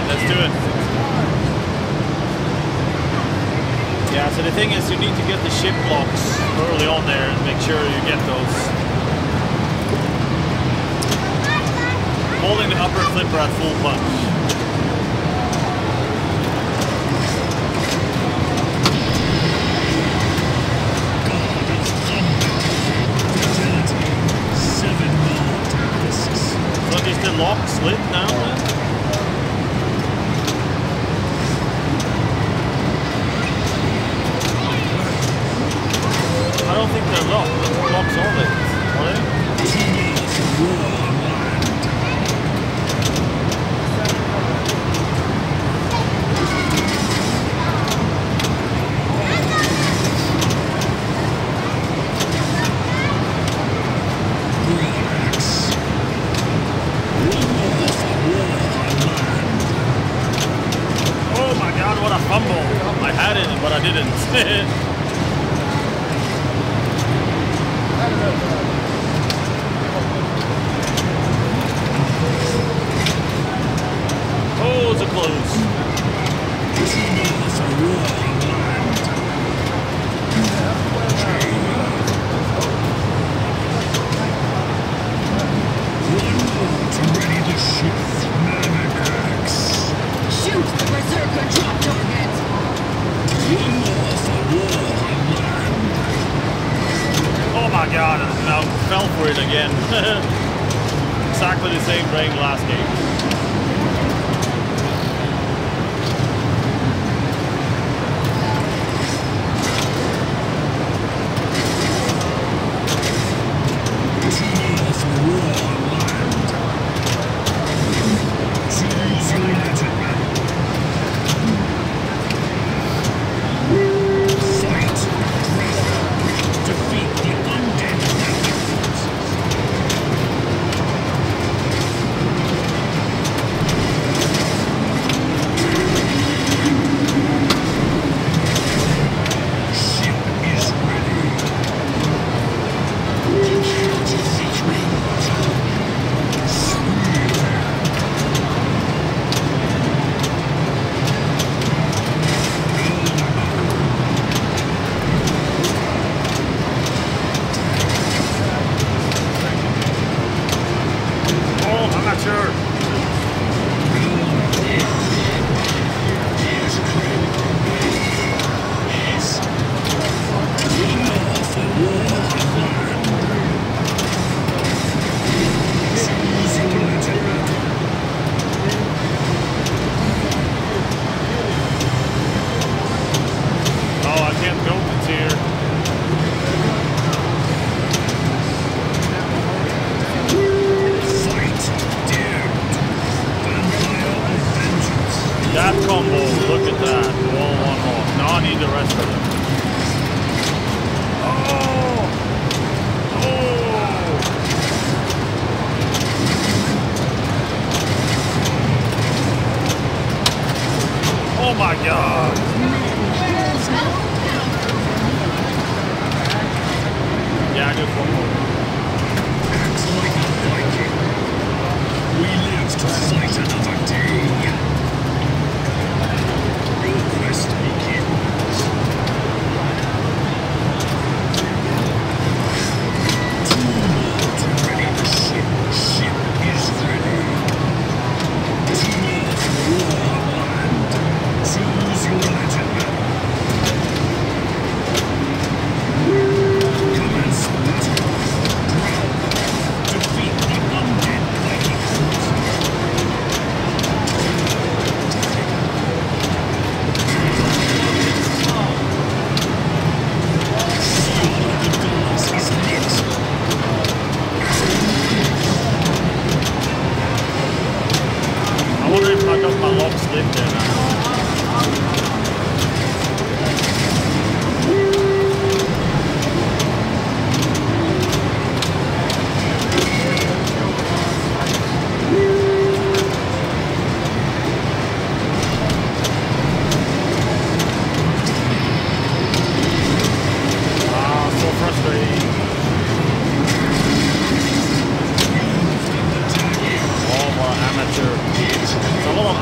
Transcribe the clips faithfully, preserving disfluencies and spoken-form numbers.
let's do it. Yeah, so the thing is you need to get the ship blocks early on there and make sure you get those. Holding the upper flipper at full punch. So is the lock slit now then? I don't think they're locked. The locks are lit, are they? Oh my god, what a fumble! I had it, but I didn't. Oh, it's a close. Ready to shoot. Shoot the berserker drop target. One more for war on land. Oh my god, now fell for it again. Exactly the same brain last game.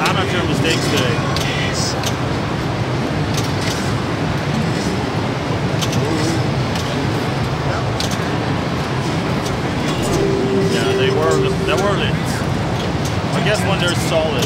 amateur mistakes today. Yeah, they were, they were lit. I guess when they're solid.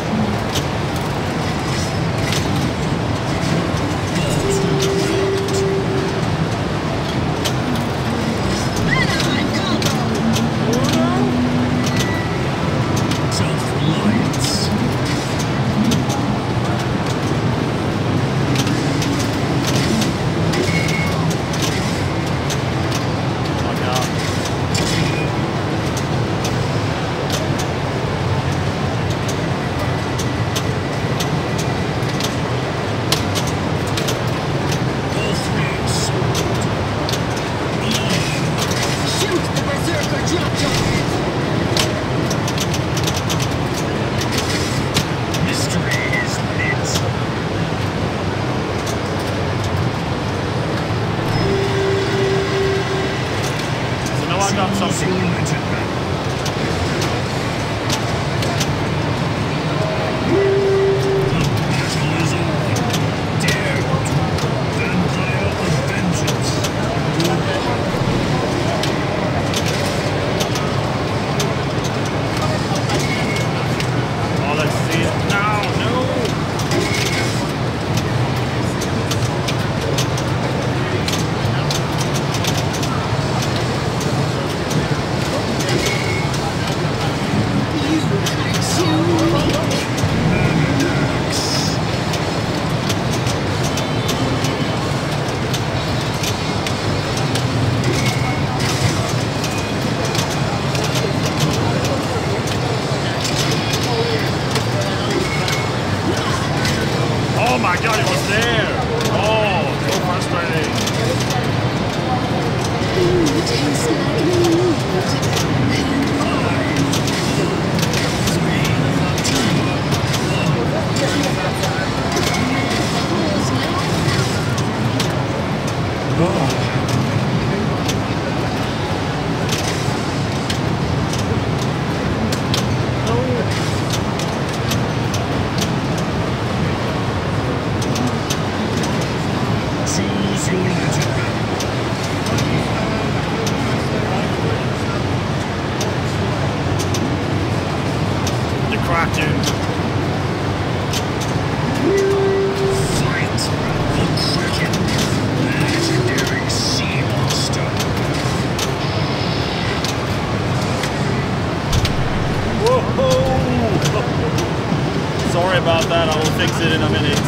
Sorry about that, I will fix it in a minute.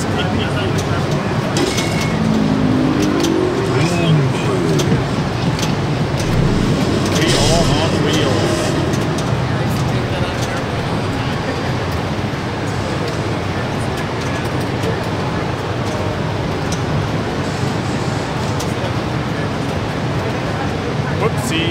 Wheel on wheels. Whoopsie.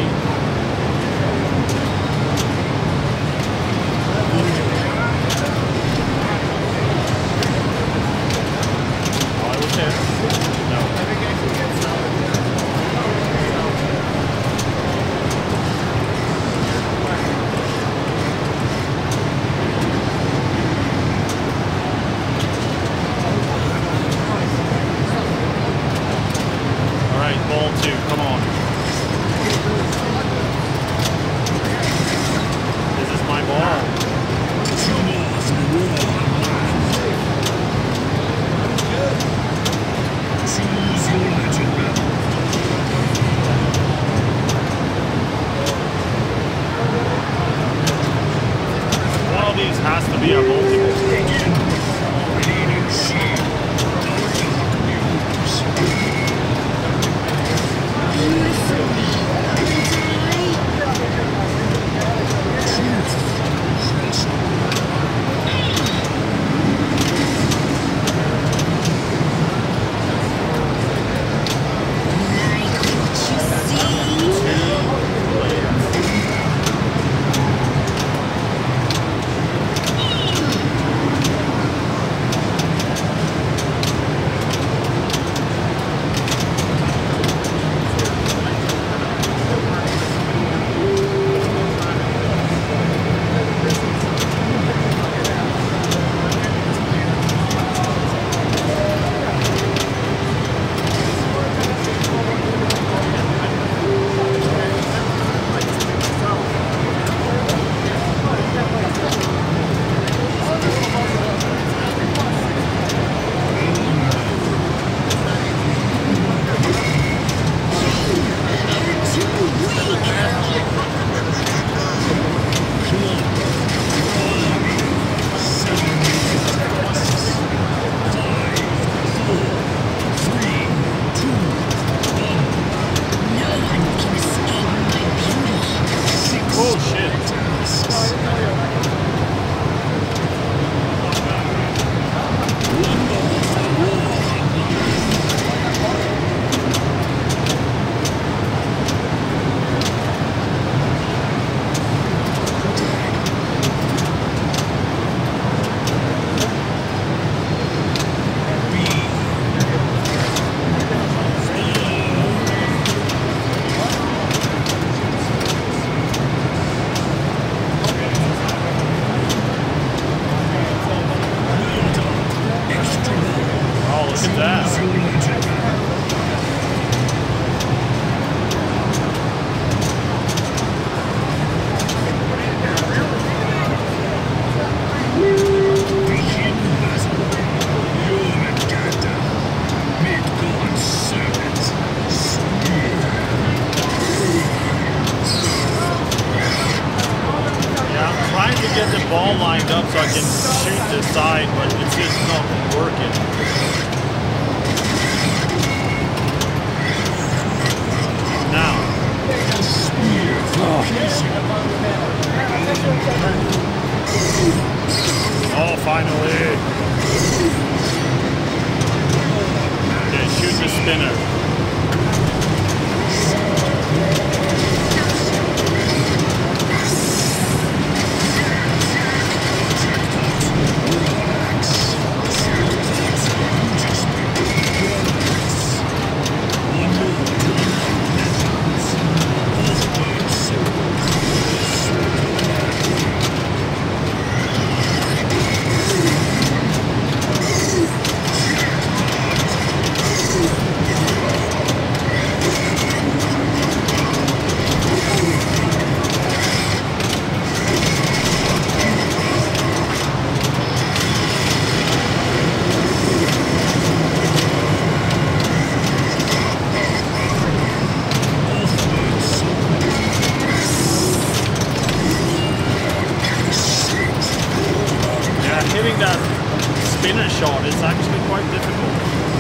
shoot the side, but it's just not working. Now. Oh, finally. Okay, shoot the spinner. Shot, it's actually quite difficult.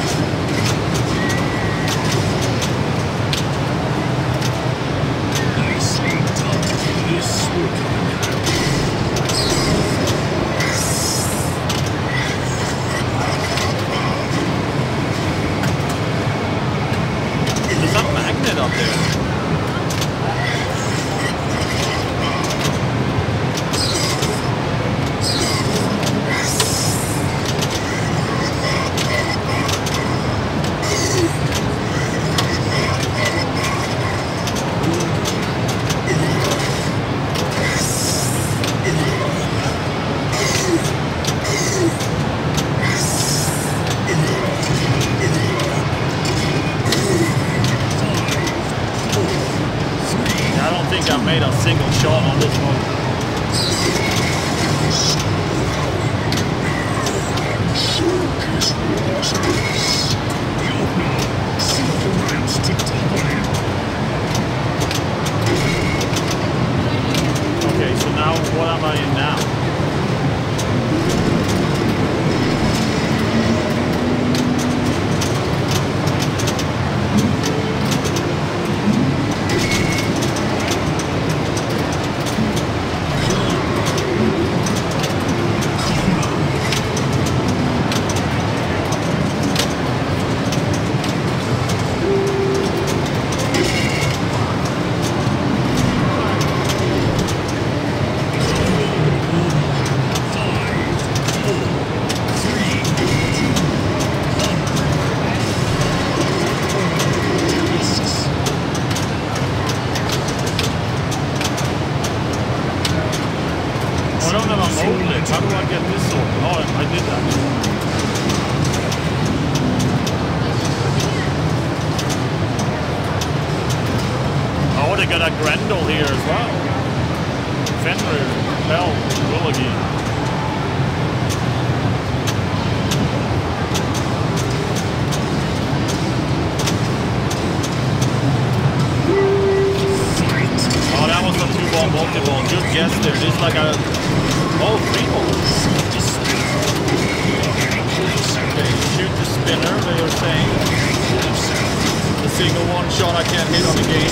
There's a magnet up there. I made a single shot on this one. Okay, so now what am I in now? How do I get this sorted? Oh, I did that. Oh, they got a Grendel here as well. Fenrir, Bell, Willogy. Oh, that was a two-ball multi-ball. Good guess there. This is like a... Oh, three balls. Okay, shoot the spinner, they are saying. The single one shot I can't hit on the game.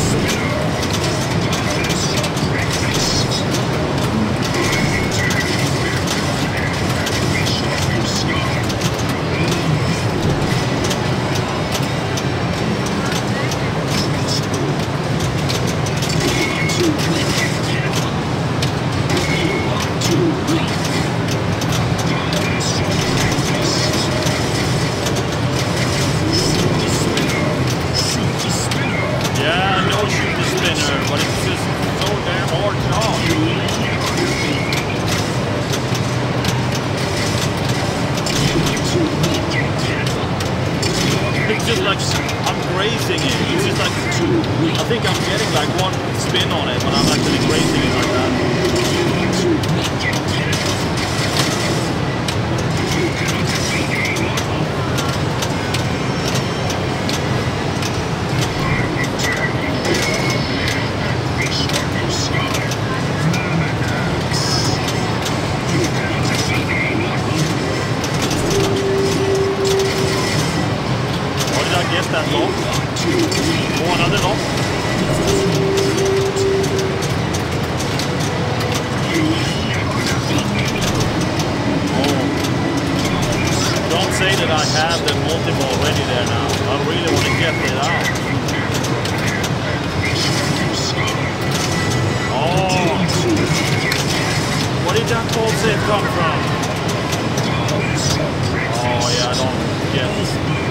Yeah, no shoot the Oh, another knock. Oh. Don't say that I have the multi-ball ready there now. I really want to get it out. Oh. Where did that ball save come from? Oh yeah, I don't get it.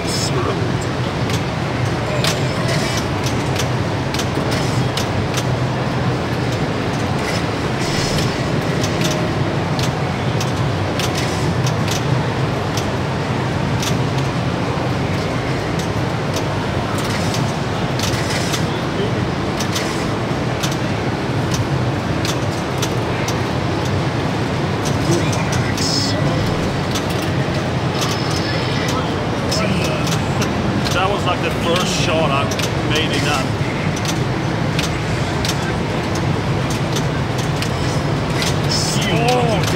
That was like the first shot I made in that. Oh,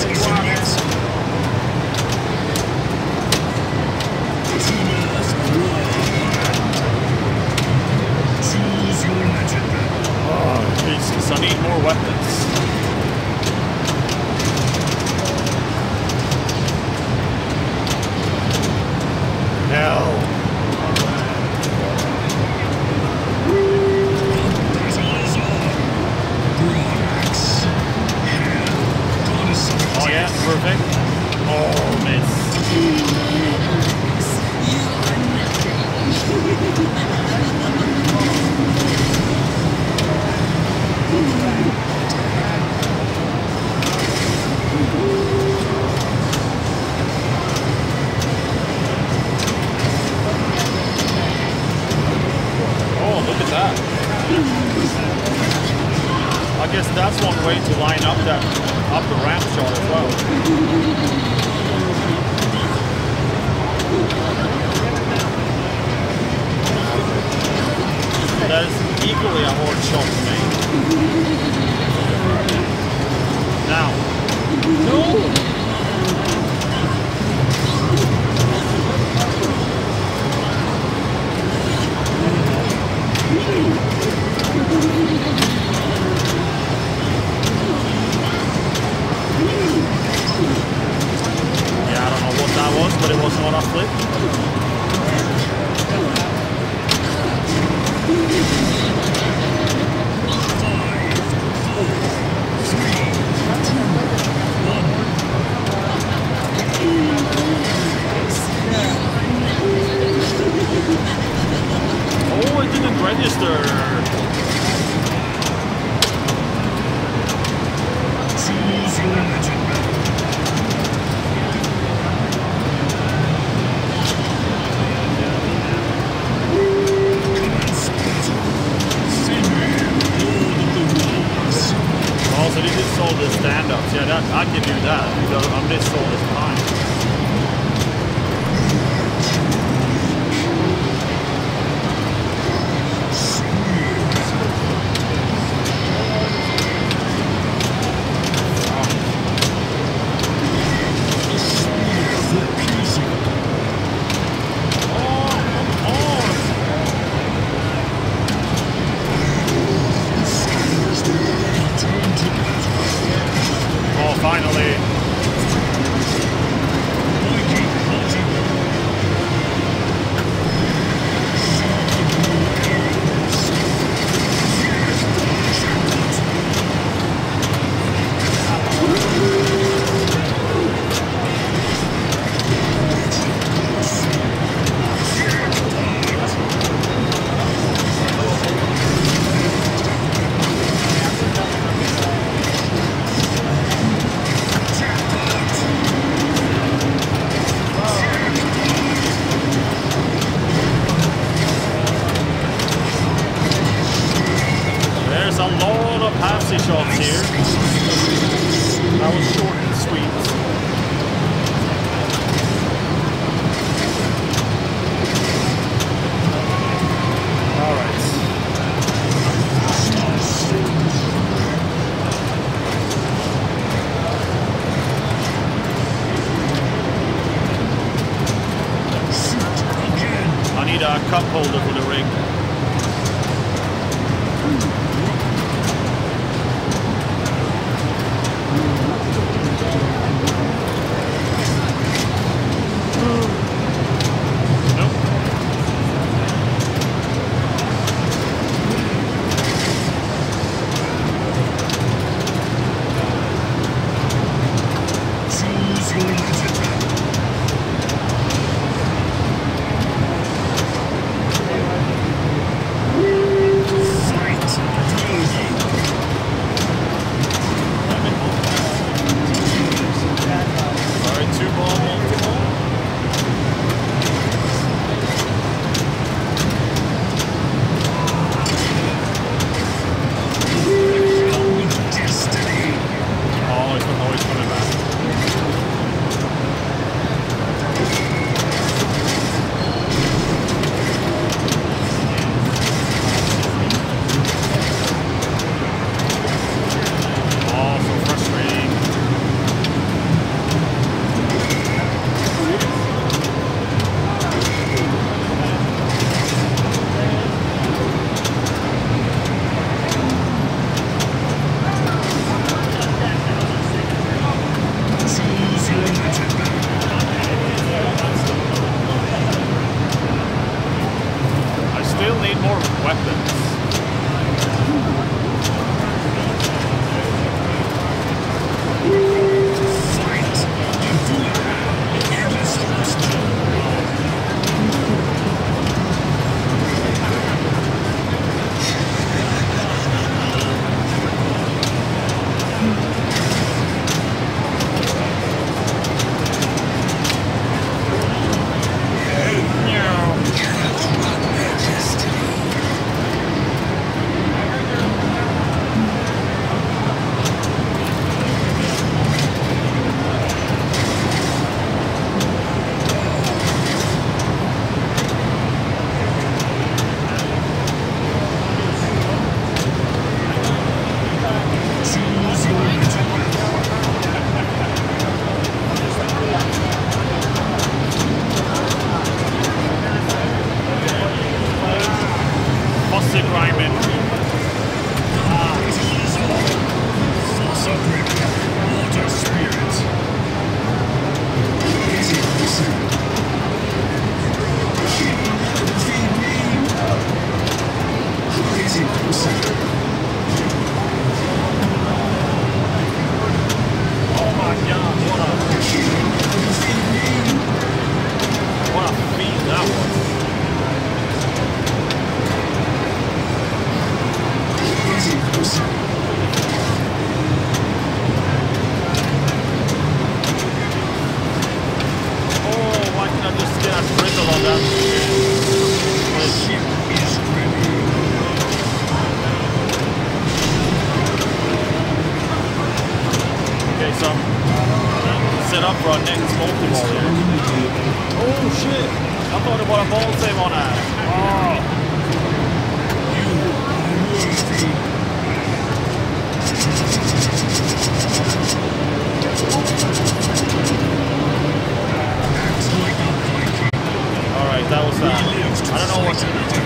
oh, Jesus, I need more weapons. Hell. Oh yeah, perfect. Oh, miss. Oh, look at that. I guess that's one way to line up that up the ramp shot as well. That is equally a hard shot to make. Now. No! Yeah, I don't know what that was, but it was not a flip. Oh, it didn't register. Also, they did all the stand-ups. Yeah, that, I can do that because I missed all this time. Finally. need a cup holder for the rig.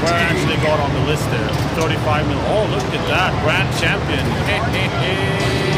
thirty-five mil. Oh, look at that. Grand champion. Hey, hey, hey.